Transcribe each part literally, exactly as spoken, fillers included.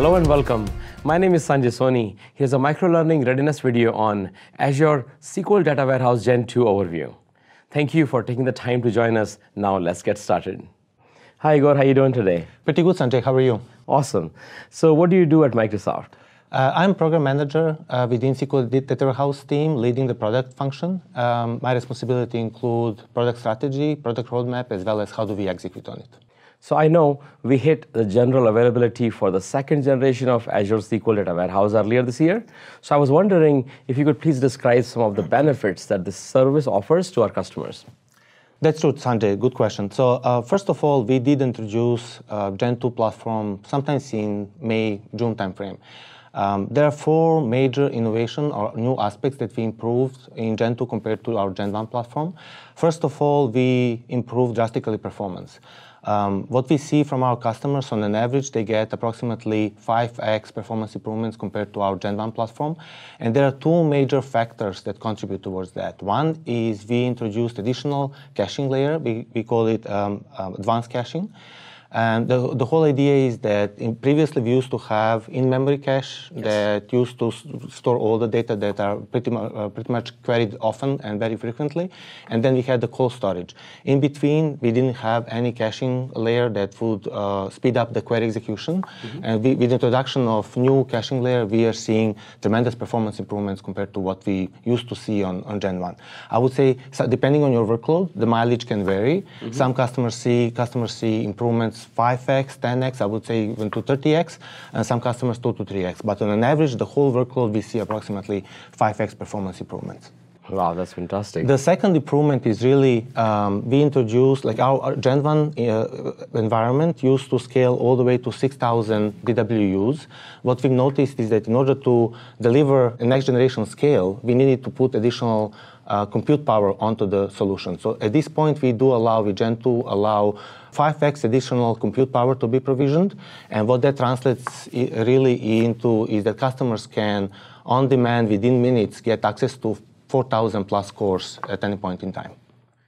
Hello and welcome. My name is Sanjay Soni. Here's a microlearning readiness video on Azure S Q L Data Warehouse Gen two overview. Thank you for taking the time to join us. Now let's get started. Hi Igor, how are you doing today? Pretty good, Sanjay. How are you? Awesome. So what do you do at Microsoft? Uh, I'm program manager uh, within S Q L Data Warehouse team, leading the product function. Um, my responsibility include product strategy, product roadmap, as well as how do we execute on it. So I know we hit the general availability for the second generation of Azure S Q L Data Warehouse earlier this year. So I was wondering if you could please describe some of the benefits that this service offers to our customers. That's true, Sanjay. Good question. So uh, first of all, we did introduce uh, Gen two platform sometimes in May, June timeframe. Um, there are four major innovation or new aspects that we improved in Gen two compared to our Gen one platform. First of all, we improved drastically performance. Um, what we see from our customers, on an average, they get approximately five X performance improvements compared to our Gen one platform. And there are two major factors that contribute towards that. One is we introduced additional caching layer. We, we call it um, um, advanced caching. And the, the whole idea is that in previously we used to have in-memory cache yes. that used to store all the data that are pretty, mu uh, pretty much queried often and very frequently. And then we had the cold storage. In between, we didn't have any caching layer that would uh, speed up the query execution. Mm-hmm. And we, with the introduction of new caching layer, we are seeing tremendous performance improvements compared to what we used to see on, on Gen one. I would say, so depending on your workload, the mileage can vary. Mm-hmm. Some customers see, customers see improvements five X, ten X, I would say even to thirty X, and some customers two to three X. But on an average, the whole workload, we see approximately five X performance improvements. Wow, that's fantastic. The second improvement is really, um, we introduced, like our, our Gen one uh, environment used to scale all the way to six thousand D W Us. What we've noticed is that in order to deliver a next generation scale, we needed to put additional uh, compute power onto the solution. So at this point, we do allow, with Gen two, allow five X additional compute power to be provisioned. And what that translates really into is that customers can, on demand, within minutes, get access to four thousand plus cores at any point in time.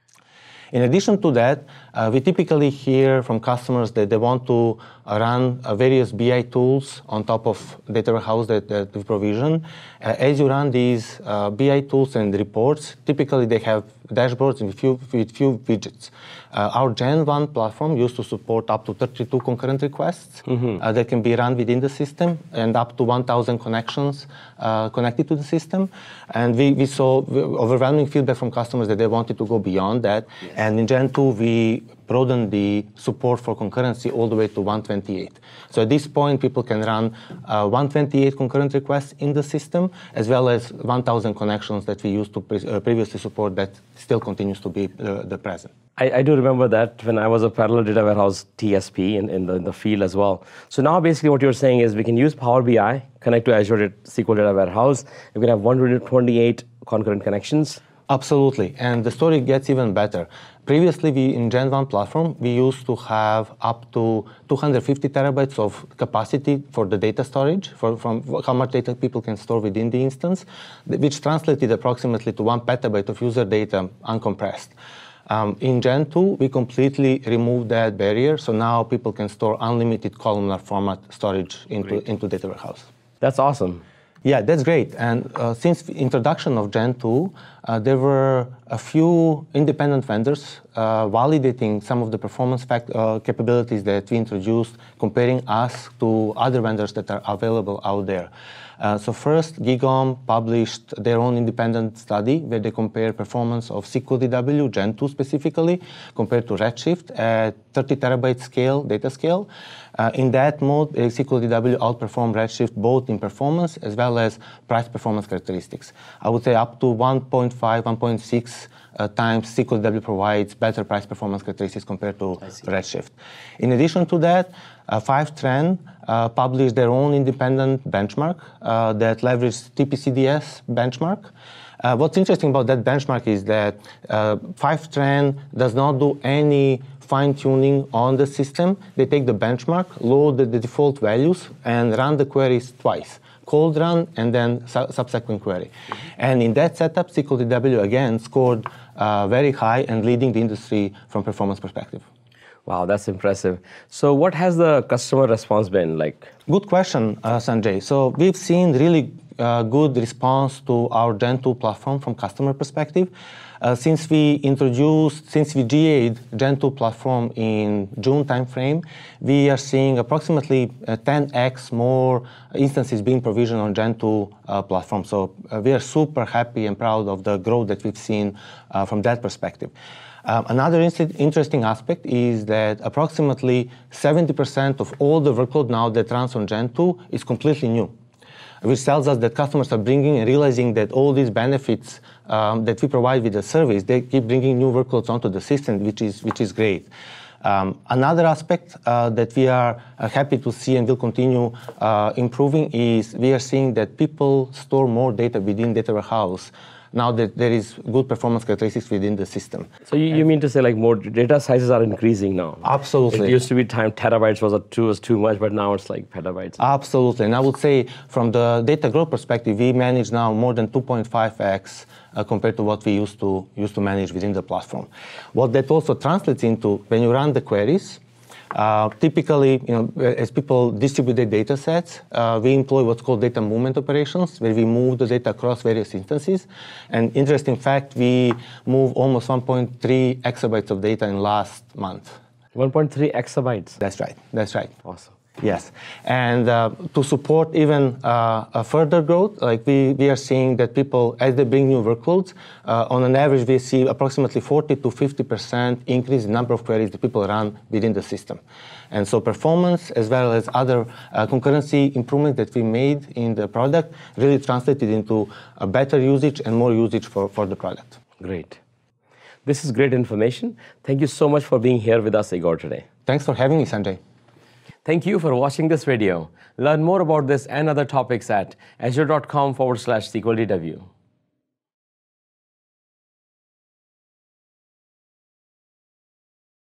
In addition to that, uh, we typically hear from customers that they want to uh, run uh, various B I tools on top of data warehouse that, that we provision. Uh, as you run these uh, B I tools and reports, typically they have dashboards with few, with few widgets. Uh, our Gen one platform used to support up to thirty-two concurrent requests mm-hmm. uh, that can be run within the system, and up to one thousand connections uh, connected to the system. And we, we saw overwhelming feedback from customers that they wanted to go beyond that. Yes. And in Gen two, we broadened the support for concurrency all the way to one twenty-eight. So at this point, people can run uh, one twenty-eight concurrent requests in the system, as well as one thousand connections that we used to pre uh, previously support that still continues to be uh, the present. I, I do remember that when I was a parallel data warehouse T S P in, in, the, in the field as well. So now basically what you're saying is we can use Power B I, connect to Azure S Q L Data Warehouse, we can have one hundred twenty-eight concurrent connections. Absolutely, and the story gets even better. Previously, we in Gen one platform, we used to have up to two hundred fifty terabytes of capacity for the data storage, for from how much data people can store within the instance, which translated approximately to one petabyte of user data uncompressed. Um, in Gen two, we completely removed that barrier, so now people can store unlimited columnar format storage into, into data warehouse. That's awesome. Yeah, that's great. And uh, since the introduction of Gen two, uh, there were a few independent vendors uh, validating some of the performance fact, uh, capabilities that we introduced, comparing us to other vendors that are available out there. Uh, so first, Gigom published their own independent study where they compare performance of S Q L D W, Gen two specifically, compared to Redshift at thirty terabyte scale, data scale. Uh, in that mode, S Q L D W outperformed Redshift both in performance as well as price performance characteristics. I would say up to one point five, one point six uh, times S Q L D W provides better price performance characteristics compared to Redshift. In addition to that, uh, Fivetran uh, published their own independent benchmark uh, that leveraged T P C D S benchmark. Uh, what's interesting about that benchmark is that uh, Fivetran does not do any fine-tuning on the system. They take the benchmark, load the, the default values, and run the queries twice. Cold run, and then su subsequent query. Mm-hmm. And in that setup, S Q L D W again scored uh, very high and leading the industry from performance perspective. Wow, that's impressive. So what has the customer response been like? Good question, uh, Sanjay. So we've seen really uh, good response to our Gen two platform from customer perspective. Uh, since we introduced, since we G A'd Gen two platform in June timeframe, we are seeing approximately uh, ten x more instances being provisioned on Gen two uh, platform. So uh, we are super happy and proud of the growth that we've seen uh, from that perspective. Um, another interesting aspect is that approximately seventy percent of all the workload now that runs on Gen two is completely new, which tells us that customers are bringing and realizing that all these benefits um, that we provide with the service, they keep bringing new workloads onto the system, which is, which is great. Um, another aspect uh, that we are uh, happy to see and will continue uh, improving is we are seeing that people store more data within Data Warehouse now that there is good performance characteristics within the system. So you, you mean to say like more data sizes are increasing now? Absolutely. It used to be time terabytes was, a, too, was too much, but now it's like petabytes. Absolutely. And I would say from the data growth perspective, we manage now more than two point five x uh, compared to what we used to, used to manage within the platform. What that also translates into, when you run the queries, Uh, typically, you know, as people distribute their data sets, uh, we employ what's called data movement operations, where we move the data across various instances. And interesting fact, we move almost one point three exabytes of data in last month. one point three exabytes? That's right, that's right. Awesome. Yes, and uh, to support even uh, a further growth, like we, we are seeing that people, as they bring new workloads, uh, on an average we see approximately forty to fifty percent increase in number of queries that people run within the system. And so performance, as well as other uh, concurrency improvements that we made in the product, really translated into a better usage and more usage for, for the product. Great. This is great information. Thank you so much for being here with us, Igor, today. Thanks for having me, Sanjay. Thank you for watching this video. Learn more about this and other topics at azure dot com forward slash S Q L D W.